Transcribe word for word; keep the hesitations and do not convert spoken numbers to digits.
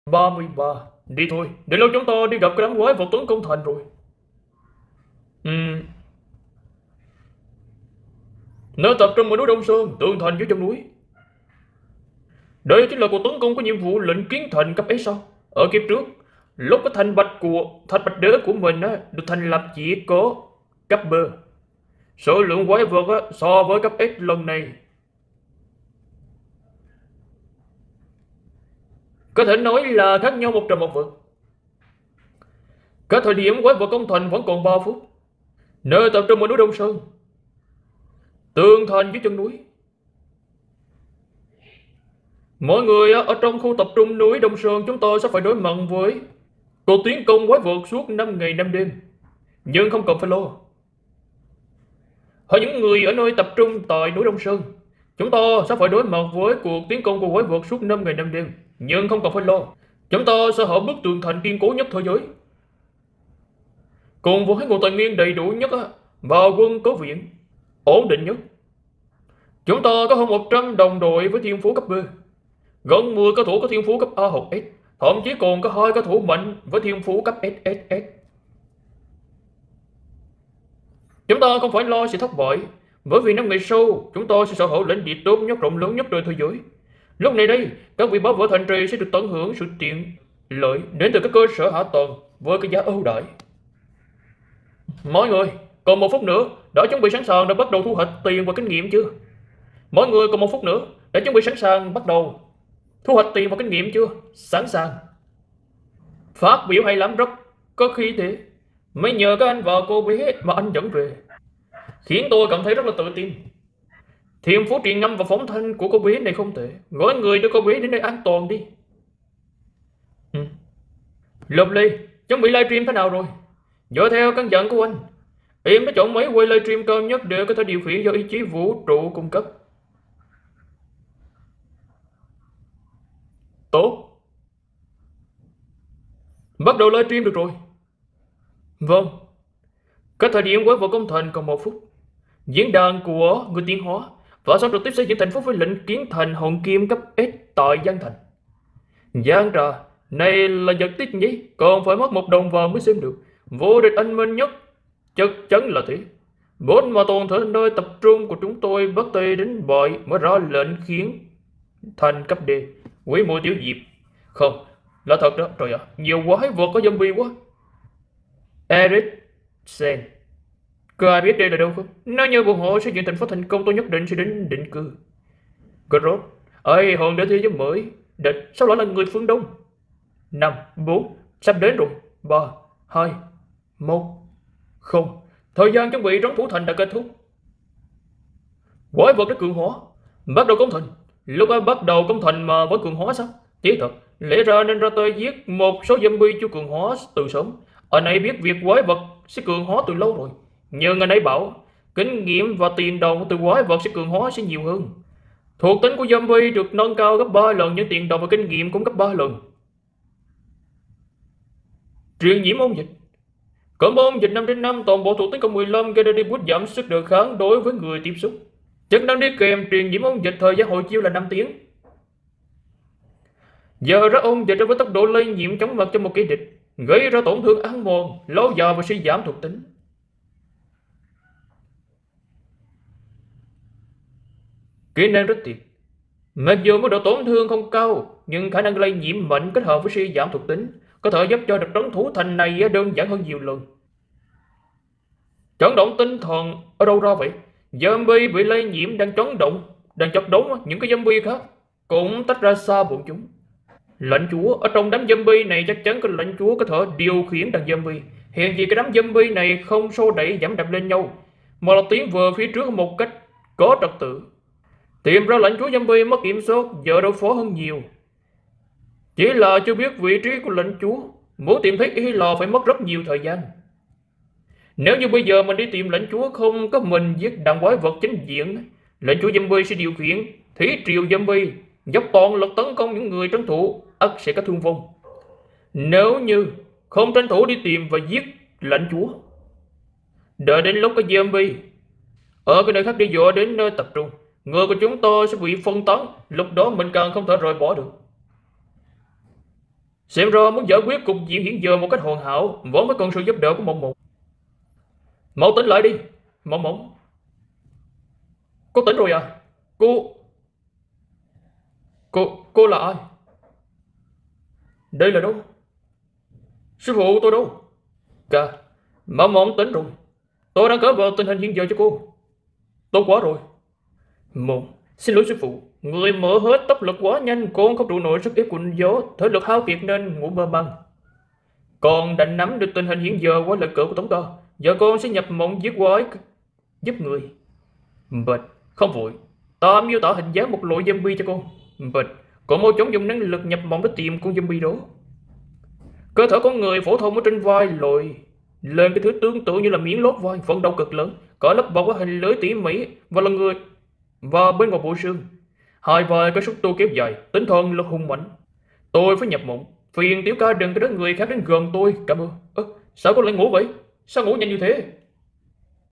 Ba mươi ba. Đi thôi, để lâu chúng ta đi gặp cái đám quái vật tấn công thành rồi. Ừm, Nơi tập trung ở núi Đông Sơn, tường thành dưới chân núi. Đây chính là cuộc tấn công có nhiệm vụ lệnh kiến thành cấp S sao? Ở kiếp trước, lúc cái thành bạch của thành bạch đế của mình á, được thành lập chỉ có cấp B. Số lượng quái vật á, so với cấp S lần này có thể nói là khác nhau một trời một vực. Cả thời điểm quái vật công thành vẫn còn ba phút. Nơi tập trung ở núi Đông Sơn, tường thành dưới chân núi. Mọi người ở trong khu tập trung núi Đông Sơn chúng tôi sẽ phải đối mặt với cuộc tiến công quái vật suốt năm ngày năm đêm. Nhưng không cần phải lo. Hỏi những người ở nơi tập trung tại núi Đông Sơn, chúng ta sẽ phải đối mặt với cuộc tiến công của quái vật suốt năm ngày năm đêm. Nhưng không cần phải lo. Chúng ta sẽ ở bức tường thành kiên cố nhất thế giới, cùng với nguồn tài nguyên đầy đủ nhất và quân có viện ổn định nhất. Chúng ta có hơn một trăm đồng đội với thiên phú cấp B, gần mười cầu thủ có thiên phú cấp A hoặc S, thậm chí còn có hai cầu thủ mạnh với thiên phú cấp ét ét ét. Chúng ta không phải lo sẽ thất bại, bởi vì năm ngày sau chúng ta sẽ sở hữu lãnh địa tốt nhất rộng lớn nhất trên thế giới. Lúc này đây, các vị bảo vệ thành trì sẽ được tận hưởng sự tiện lợi đến từ các cơ sở hạ tầng với cái giá ưu đãi. Mọi người, còn một phút nữa, đã chuẩn bị sẵn sàng để bắt đầu thu hoạch tiền và kinh nghiệm chưa? Mọi người còn một phút nữa, đã chuẩn bị sẵn sàng bắt đầu thu hoạch tiền và kinh nghiệm chưa? Sẵn sàng. Phát biểu hay lắm, rất có khí thế. Mới nhờ các anh và cô bé mà anh dẫn về, khiến tôi cảm thấy rất là tự tin. Thiên phú truyền ngâm và phóng thanh của cô bé này không tệ. Gọi người đưa cô bé đến nơi an toàn đi. Ừ. Lộc Ly, chuẩn bị livestream thế nào rồi? Dựa theo căn dặn của anh, em đã chọn máy quay livestream cao nhất để có thể điều khiển do ý chí vũ trụ cung cấp. Tốt. Bắt đầu livestream được rồi. Vâng. Cách thời điểm quái vật công thành còn một phút. Diễn đàn của người tiến hóa và sau trực tiếp xây dựng thành phố với lệnh kiến thành hồn kim cấp S tại Giang Thành. Giang trà, này là vật tích nhí, còn phải mất một đồng vào mới xem được. Vô địch anh minh nhất, chắc chắn là thế. Bốn mà toàn thể nơi tập trung của chúng tôi bắt tay đến bại mới ra lệnh khiến thành cấp D. Quý mộ tiểu diệp. Không, là thật đó, trời ạ, nhiều quái vật có zombie quá. Eric Sen. Có ai biết đây là đâu không? Nếu như bọn họ xây dựng thành phố thành công tôi nhất định sẽ đến định cư. Groot. Ơi, hồn đã thế giới mới. Địch, sao lại là người phương Đông? Năm, bốn, sắp đến rồi. Ba, hai, một, không. Thời gian chuẩn bị trấn thủ thành đã kết thúc. Quái vật đã cường hóa. Bắt đầu công thành. Lúc ấy bắt đầu công thành mà vẫn cường hóa sao? Chỉ thật, lẽ ra nên ra tay giết một số zombie chưa cường hóa từ sớm. Anh ấy biết việc quái vật sẽ cường hóa từ lâu rồi. Nhưng anh ấy bảo kinh nghiệm và tiền đồng từ quái vật sẽ cường hóa sẽ nhiều hơn. Thuộc tính của zombie được nâng cao gấp ba lần, nhưng tiền đồng và kinh nghiệm cũng gấp ba lần. Truyền nhiễm ôn dịch. Cẩm ôn dịch năm trên năm, toàn bộ thuộc tính cộng mười lăm gây ra đi bút giảm sức đề kháng đối với người tiếp xúc. Chức năng đi kèm truyền nhiễm ôn dịch, thời gian hồi chiêu là năm tiếng. Giờ ra ôn dịch với tốc độ lây nhiễm chóng mặt cho một kẻ địch, gây ra tổn thương ăn mòn lâu dài và suy giảm thuộc tính. Kỹ năng rất tuyệt. Mặc dù mức độ tổn thương không cao, nhưng khả năng lây nhiễm mạnh kết hợp với suy giảm thuộc tính có thể giúp cho đợt trấn thủ thành này đơn giản hơn nhiều lần. Chấn động tinh thần ở đâu ra vậy? Zombie bị lây nhiễm đang chấn động, đang chọc đống những cái zombie khác cũng tách ra xa bọn chúng. Lãnh chúa ở trong đám zombie này chắc chắn có lãnh chúa có thể điều khiển đàn zombie. Hiện vì cái đám zombie này không xô đẩy giảm đập lên nhau, mà là tiến về phía trước một cách có trật tự. Tìm ra lãnh chúa zombie mất kiểm soát giờ đối phó hơn nhiều. Chỉ là chưa biết vị trí của lãnh chúa, muốn tìm thấy y lò phải mất rất nhiều thời gian. Nếu như bây giờ mình đi tìm lãnh chúa không có mình giết đàn quái vật chính diện, lãnh chúa zombie sẽ điều khiển thí triệu zombie dốc toàn lực tấn công những người trấn thủ, ắt sẽ có thương vong. Nếu như không tranh thủ đi tìm và giết lãnh chúa, đợi đến lúc có zombie ở cái nơi khác đi dọa đến nơi tập trung, người của chúng tôi sẽ bị phân tán, lúc đó mình càng không thể rời bỏ được. Xem ra muốn giải quyết cục diện hiện giờ một cách hoàn hảo vẫn phải cần sự giúp đỡ của Mộng Mộng. Mau tỉnh lại đi, Mộng Mộng. Cô tỉnh rồi à? Cô... Cô... Cô là ai? Đây là đâu? Sư phụ tôi đâu? Ca, Mộng Mộng tỉnh rồi. Tôi đang cỡ vào tình hình hiện giờ cho cô. Tốt quá rồi. Mộng, xin lỗi sư phụ. Người mở hết tốc lực quá nhanh, con không trụ nổi sức ép của gió, thể lực hao kiệt nên ngủ mơ màng. Con đã nắm được tình hình hiện giờ qua lời cỡ của Tống Ta. Giờ con sẽ nhập mộng giết quái giúp người. Bịch, không vội. Ta miêu tả hình dáng một loại zombie cho con. Bịch, con mau chóng dùng năng lực nhập mộng để tìm con zombie đó. Cơ thể con người phổ thông ở trên vai lồi lên cái thứ tương tự như là miếng lót vai, vận động cực lớn, có lớp bọc ở hình lưới tỉ mỉ và là người và bên ngoài bộ xương. Hai vai có xúc tu kéo dài, tinh thần lực hùng mạnh. Tôi phải nhập mộng, phiền tiểu ca đừng có đến người khác đến gần tôi, cảm ơn. Ơ, sao con lại ngủ vậy? Sao ngủ nhanh như thế?